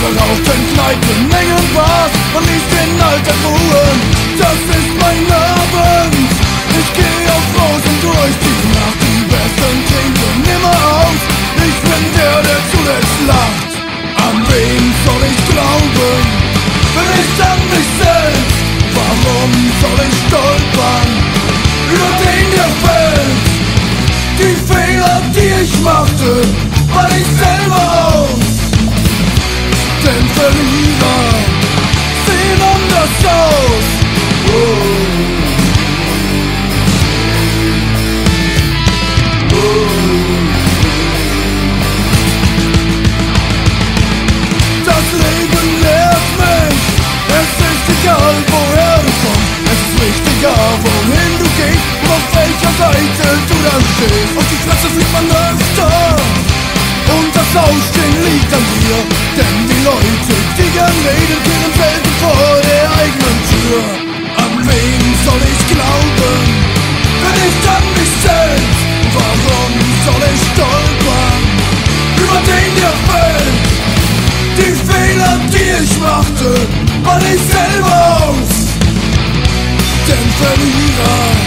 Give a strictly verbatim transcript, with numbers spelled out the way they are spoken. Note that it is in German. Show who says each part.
Speaker 1: Rauchten Kneipen, Mengen Bars und ließ den Alltag ruhen. Das ist mein Abend, ich geh auf Rosen durch. Die Nacht, die besten trinken immer aus. Ich bin der, der zuletzt lacht. An wen soll ich glauben, wenn ich an mich selbst? Warum soll ich stolpern über den, der fällt? Die Fehler, die ich machte, war ich selber aus. Denn Verlierer sehen anders aus. Oh. Oh. Das Leben lehrt mich, es ist egal, woher du kommst. Es ist wichtiger, wohin du gehst und auf welcher Seite du dann stehst. Auf die Fresse fliegt man öfter und das Ausstehen liegt an dir. Denn die Leute, die gern reden, kehren selten vor der eigenen Tür. An wen soll ich glauben, wenn nicht an mich selbst? Warum soll ich stolpern über den, der fällt? Die Fehler, die ich machte, war ich selber aus. Denn Verlierer